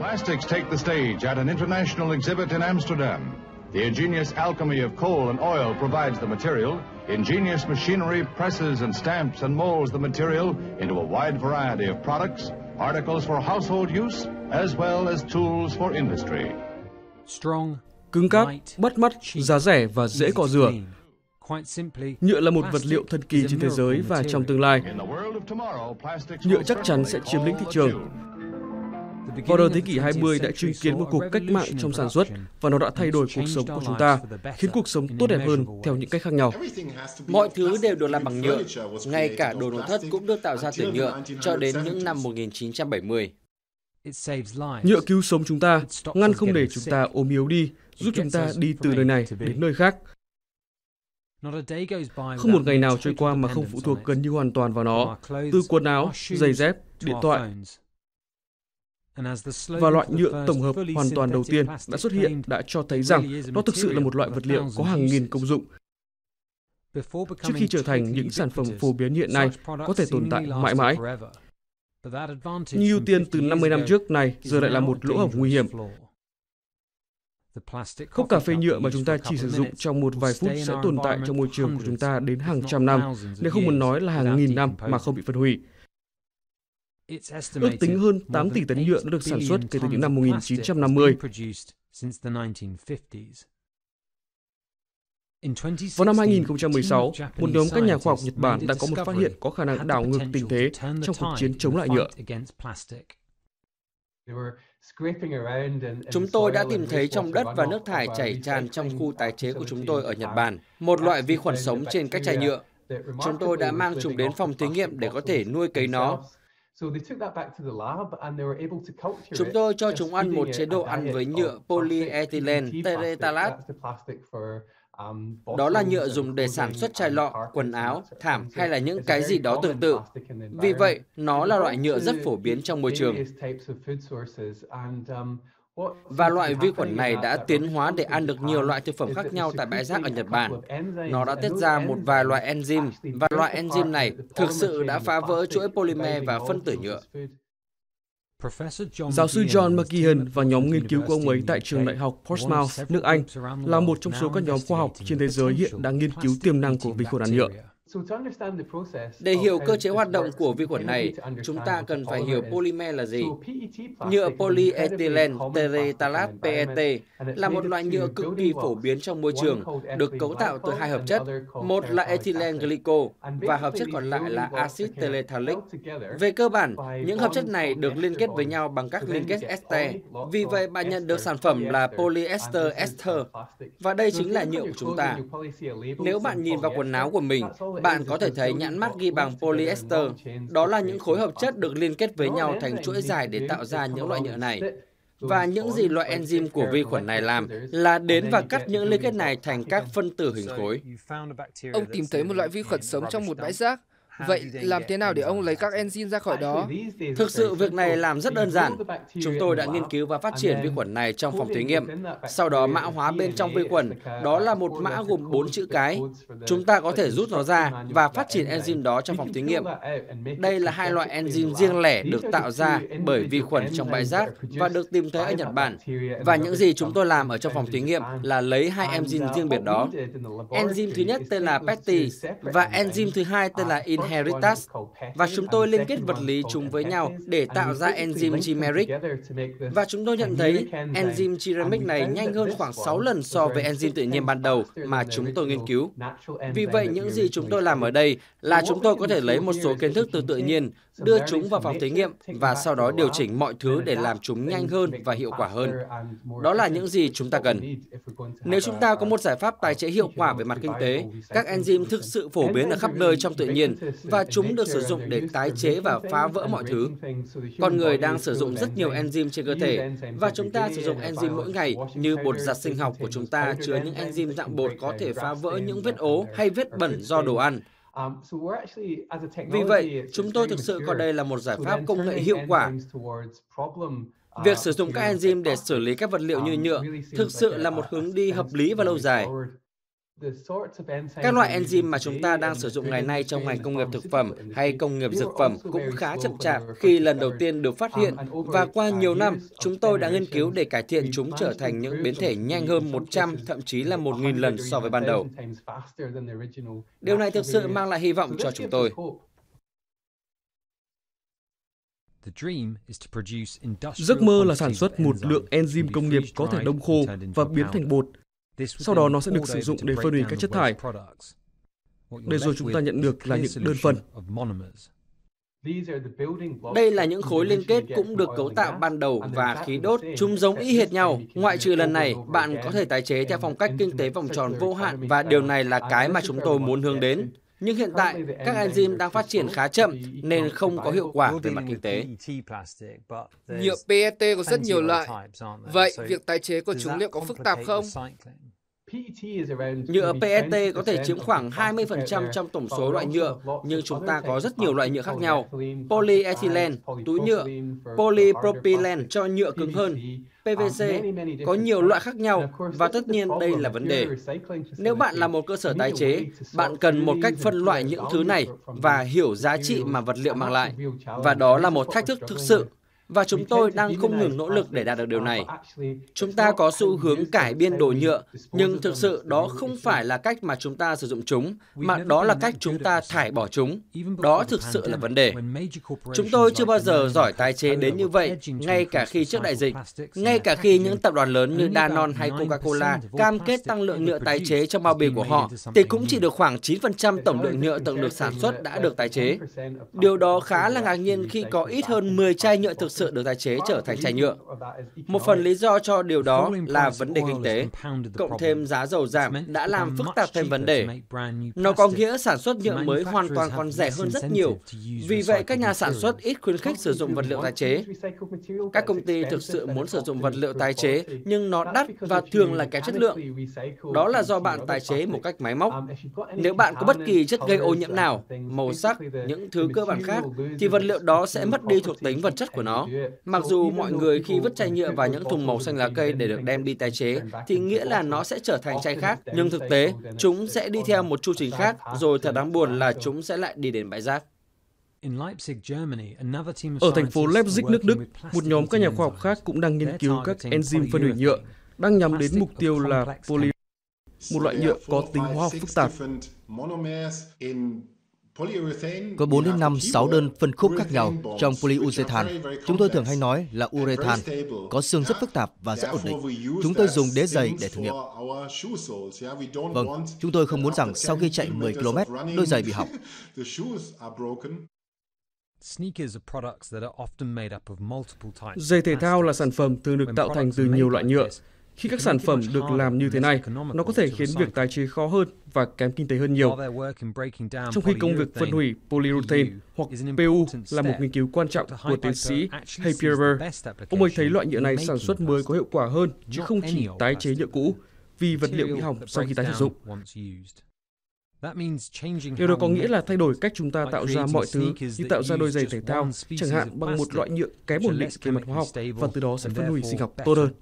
Plastics take the stage at an international exhibit in Amsterdam. The ingenious alchemy of coal and oil provides the material. Ingenious machinery presses and stamps and molds the material into a wide variety of products, articles for household use, as well as tools for industry. Cứng cáp, bắt mắt, giá rẻ và dễ cọ rửa. Nhựa là một vật liệu thần kỳ trên thế giới và trong tương lai, nhựa chắc chắn sẽ chiếm lĩnh thị trường. Vào đầu thế kỷ 20 đã chứng kiến một cuộc cách mạng trong sản xuất và nó đã thay đổi cuộc sống của chúng ta, khiến cuộc sống tốt đẹp hơn theo những cách khác nhau. Mọi thứ đều được làm bằng nhựa, ngay cả đồ nội thất cũng được tạo ra từ nhựa cho đến những năm 1970. Nhựa cứu sống chúng ta, ngăn không để chúng ta ốm yếu đi, giúp chúng ta đi từ nơi này đến nơi khác. Không một ngày nào trôi qua mà không phụ thuộc gần như hoàn toàn vào nó, từ quần áo, giày dép, điện thoại. Và loại nhựa tổng hợp hoàn toàn đầu tiên đã xuất hiện đã cho thấy rằng nó thực sự là một loại vật liệu có hàng nghìn công dụng. Trước khi trở thành những sản phẩm phổ biến hiện nay có thể tồn tại mãi mãi. Nhưng ưu tiên từ 50 năm trước này giờ lại là một lỗ hổng nguy hiểm. Cốc cà phê nhựa mà chúng ta chỉ sử dụng trong một vài phút sẽ tồn tại trong môi trường của chúng ta đến hàng trăm năm, nếu không muốn nói là hàng nghìn năm mà không bị phân hủy. Ước tính hơn 8 tỷ tấn nhựa đã được sản xuất kể từ những năm 1950. Vào năm 2016, một nhóm các nhà khoa học Nhật Bản đã có một phát hiện có khả năng đảo ngược tình thế trong cuộc chiến chống lại nhựa. Chúng tôi đã tìm thấy trong đất và nước thải chảy tràn trong khu tái chế của chúng tôi ở Nhật Bản, một loại vi khuẩn sống trên các chai nhựa. Chúng tôi đã mang chúng đến phòng thí nghiệm để có thể nuôi cấy nó. Chúng tôi cho chúng ăn một chế độ ăn với nhựa polyethylene terephthalate. Đó là nhựa dùng để sản xuất chai lọ, quần áo, thảm hay là những cái gì đó tương tự. Vì vậy, nó là loại nhựa rất phổ biến trong môi trường. Và loại vi khuẩn này đã tiến hóa để ăn được nhiều loại thực phẩm khác nhau tại bãi rác ở Nhật Bản. Nó đã tiết ra một vài loại enzyme, và loại enzyme này thực sự đã phá vỡ chuỗi polymer và phân tử nhựa. Giáo sư John McKeon và nhóm nghiên cứu của ông ấy tại trường đại học Portsmouth, nước Anh, là một trong số các nhóm khoa học trên thế giới hiện đang nghiên cứu tiềm năng của vi khuẩn ăn nhựa. Để hiểu cơ chế hoạt động của vi khuẩn này, chúng ta cần phải hiểu polymer là gì. Nhựa polyethylene terephthalate PET là một loại nhựa cực kỳ phổ biến trong môi trường, được cấu tạo từ hai hợp chất, một là ethylene glycol và hợp chất còn lại là axit terephthalic. Về cơ bản, những hợp chất này được liên kết với nhau bằng các liên kết ester. Vì vậy, bạn nhận được sản phẩm là polyester ester, và đây chính là nhựa của chúng ta. Nếu bạn nhìn vào quần áo của mình, bạn có thể thấy nhãn mác ghi bằng polyester. Đó là những khối hợp chất được liên kết với nhau thành chuỗi dài để tạo ra những loại nhựa này. Và những gì loại enzyme của vi khuẩn này làm là đến và cắt những liên kết này thành các phân tử hình khối. Ông tìm thấy một loại vi khuẩn sống trong một bãi rác. Vậy làm thế nào để ông lấy các enzyme ra khỏi đó? Thực sự việc này làm rất đơn giản. Chúng tôi đã nghiên cứu và phát triển vi khuẩn này trong phòng thí nghiệm. Sau đó mã hóa bên trong vi khuẩn, đó là một mã gồm 4 chữ cái. Chúng ta có thể rút nó ra và phát triển enzyme đó trong phòng thí nghiệm. Đây là hai loại enzyme riêng lẻ được tạo ra bởi vi khuẩn trong bãi rác và được tìm thấy ở Nhật Bản. Và những gì chúng tôi làm ở trong phòng thí nghiệm là lấy hai enzyme riêng biệt đó. Enzyme thứ nhất tên là PETI và enzyme thứ hai tên là Inheritase, và chúng tôi liên kết vật lý chúng với nhau để tạo ra enzyme chimeric. Và chúng tôi nhận thấy enzyme chimeric này nhanh hơn khoảng 6 lần so với enzyme tự nhiên ban đầu mà chúng tôi nghiên cứu. Vì vậy, những gì chúng tôi làm ở đây là chúng tôi có thể lấy một số kiến thức từ tự nhiên, đưa chúng vào phòng thí nghiệm và sau đó điều chỉnh mọi thứ để làm chúng nhanh hơn và hiệu quả hơn. Đó là những gì chúng ta cần. Nếu chúng ta có một giải pháp tái chế hiệu quả về mặt kinh tế, các enzyme thực sự phổ biến ở khắp nơi trong tự nhiên và chúng được sử dụng để tái chế và phá vỡ mọi thứ. Con người đang sử dụng rất nhiều enzyme trên cơ thể và chúng ta sử dụng enzyme mỗi ngày, như bột giặt sinh học của chúng ta chứa những enzyme dạng bột có thể phá vỡ những vết ố hay vết bẩn do đồ ăn. Vì vậy, chúng tôi thực sự coi đây là một giải pháp công nghệ hiệu quả. Việc sử dụng các enzyme để xử lý các vật liệu như nhựa thực sự là một hướng đi hợp lý và lâu dài. Các loại enzyme mà chúng ta đang sử dụng ngày nay trong ngành công nghiệp thực phẩm hay công nghiệp dược phẩm cũng khá chậm chạp khi lần đầu tiên được phát hiện, và qua nhiều năm, chúng tôi đã nghiên cứu để cải thiện chúng trở thành những biến thể nhanh hơn 100, thậm chí là 1.000 lần so với ban đầu. Điều này thực sự mang lại hy vọng cho chúng tôi. Giấc mơ là sản xuất một lượng enzyme công nghiệp có thể đông khô và biến thành bột. Sau đó nó sẽ được sử dụng để phân hủy các chất thải. Để rồi chúng ta nhận được là những đơn phần. Đây là những khối liên kết cũng được cấu tạo ban đầu và khí đốt. Chúng giống y hệt nhau. Ngoại trừ lần này, bạn có thể tái chế theo phong cách kinh tế vòng tròn vô hạn, và điều này là cái mà chúng tôi muốn hướng đến. Nhưng hiện tại, các enzyme đang phát triển khá chậm nên không có hiệu quả về mặt kinh tế. Nhựa PET có rất nhiều loại. Vậy, việc tái chế của chúng liệu có phức tạp không? Nhựa PET có thể chiếm khoảng 20% trong tổng số loại nhựa, nhưng chúng ta có rất nhiều loại nhựa khác nhau. Polyethylene, túi nhựa, polypropylene cho nhựa cứng hơn, PVC, có nhiều loại khác nhau, và tất nhiên đây là vấn đề. Nếu bạn là một cơ sở tái chế, bạn cần một cách phân loại những thứ này và hiểu giá trị mà vật liệu mang lại. Và đó là một thách thức thực sự. Và chúng tôi đang không ngừng nỗ lực để đạt được điều này. Chúng ta có xu hướng cải biên đồ nhựa, nhưng thực sự đó không phải là cách mà chúng ta sử dụng chúng, mà đó là cách chúng ta thải bỏ chúng. Đó thực sự là vấn đề. Chúng tôi chưa bao giờ giỏi tái chế đến như vậy, ngay cả khi trước đại dịch. Ngay cả khi những tập đoàn lớn như Danone hay Coca-Cola cam kết tăng lượng nhựa tái chế trong bao bì của họ, thì cũng chỉ được khoảng 9% tổng lượng nhựa từng được sản xuất đã được tái chế. Điều đó khá là ngạc nhiên khi có ít hơn 10 chai nhựa thực sự được tái chế trở thành chai nhựa. Một phần lý do cho điều đó là vấn đề kinh tế, cộng thêm giá dầu giảm đã làm phức tạp thêm vấn đề. Nó có nghĩa sản xuất nhựa mới hoàn toàn còn rẻ hơn rất nhiều. Vì vậy, các nhà sản xuất ít khuyến khích sử dụng vật liệu tái chế. Các công ty thực sự muốn sử dụng vật liệu tái chế, nhưng nó đắt và thường là kém chất lượng. Đó là do bạn tái chế một cách máy móc. Nếu bạn có bất kỳ chất gây ô nhiễm nào, màu sắc, những thứ cơ bản khác, thì vật liệu đó sẽ mất đi thuộc tính vật chất của nó. Mặc dù mọi người khi vứt chai nhựa vào những thùng màu xanh lá cây để được đem đi tái chế, thì nghĩa là nó sẽ trở thành chai khác. Nhưng thực tế, chúng sẽ đi theo một chu trình khác, rồi thật đáng buồn là chúng sẽ lại đi đến bãi rác. Ở thành phố Leipzig, nước Đức, một nhóm các nhà khoa học khác cũng đang nghiên cứu các enzyme phân hủy nhựa, đang nhắm đến mục tiêu là poly, một loại nhựa có tính hóa học phức tạp. Có 4 đến 5, 6 đơn phân khúc khác nhau trong polyurethane. Chúng tôi thường hay nói là urethane, có xương rất phức tạp và rất ổn định. Chúng tôi dùng đế giày để thử nghiệm. Vâng, chúng tôi không muốn rằng sau khi chạy 10 km, đôi giày bị hỏng. Giày thể thao là sản phẩm thường được tạo thành từ nhiều loại nhựa. Khi các sản phẩm được làm như thế này, nó có thể khiến việc tái chế khó hơn và kém kinh tế hơn nhiều. Trong khi công việc phân hủy polyurethane hoặc PU là một nghiên cứu quan trọng của tiến sĩ Hay Pierber, ông ấy thấy loại nhựa này sản xuất mới có hiệu quả hơn, chứ không chỉ tái chế nhựa cũ, vì vật liệu bị hỏng sau khi tái sử dụng. Điều đó có nghĩa là thay đổi cách chúng ta tạo ra mọi thứ, như tạo ra đôi giày thể thao, chẳng hạn bằng một loại nhựa kém ổn định về mặt hóa học, và từ đó sẽ phân hủy sinh học tốt hơn.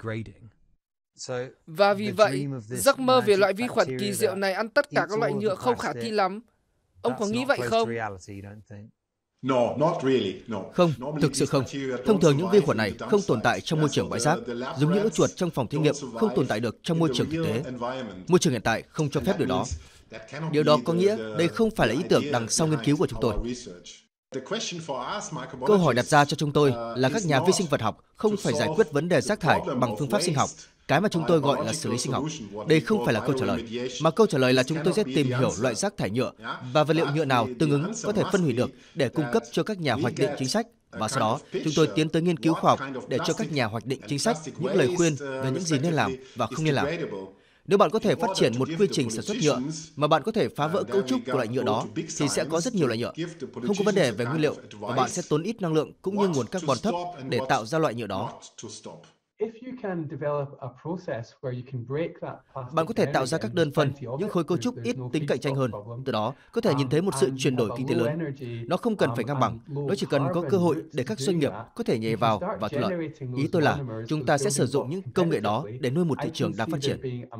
Và vì vậy, giấc mơ về loại vi khuẩn kỳ diệu này ăn tất cả các loại nhựa không khả thi lắm. Ông có nghĩ vậy không? Không, thực sự không. Thông thường những vi khuẩn này không tồn tại trong môi trường bãi rác, giống như ốc chuột trong phòng thí nghiệm không tồn tại được trong môi trường thực tế. Môi trường hiện tại không cho phép điều đó. Điều đó có nghĩa đây không phải là ý tưởng đằng sau nghiên cứu của chúng tôi. Câu hỏi đặt ra cho chúng tôi là các nhà vi sinh vật học không phải giải quyết vấn đề rác thải bằng phương pháp sinh học, cái mà chúng tôi gọi là xử lý sinh học. Đây không phải là câu trả lời, mà câu trả lời là chúng tôi sẽ tìm hiểu loại rác thải nhựa và vật liệu nhựa nào tương ứng có thể phân hủy được để cung cấp cho các nhà hoạch định chính sách. Và sau đó, chúng tôi tiến tới nghiên cứu khoa học để cho các nhà hoạch định chính sách những lời khuyên về những gì nên làm và không nên làm. Nếu bạn có thể phát triển một quy trình sản xuất nhựa mà bạn có thể phá vỡ cấu trúc của loại nhựa đó, thì sẽ có rất nhiều loại nhựa. Không có vấn đề về nguyên liệu và bạn sẽ tốn ít năng lượng cũng như nguồn carbon thấp để tạo ra loại nhựa đó. Bạn có thể tạo ra các đơn phân, những khối cấu trúc ít tính cạnh tranh hơn. Từ đó, có thể nhìn thấy một sự chuyển đổi kinh tế lớn. Nó không cần phải ngang bằng, nó chỉ cần có cơ hội để các doanh nghiệp có thể nhảy vào và thu lợi. Ý tôi là chúng ta sẽ sử dụng những công nghệ đó để nuôi một thị trường đang phát triển.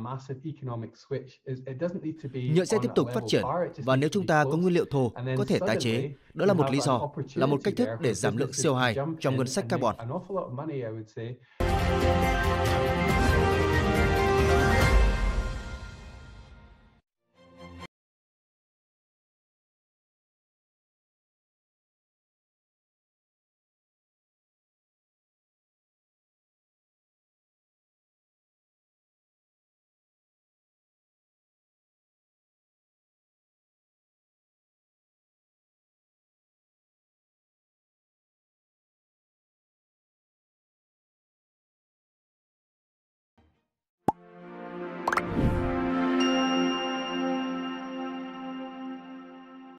Nhựa sẽ tiếp tục phát triển, và nếu chúng ta có nguyên liệu thô, có thể tái chế. Đó là một lý do, là một cách thức để giảm lượng CO2 trong ngân sách carbon.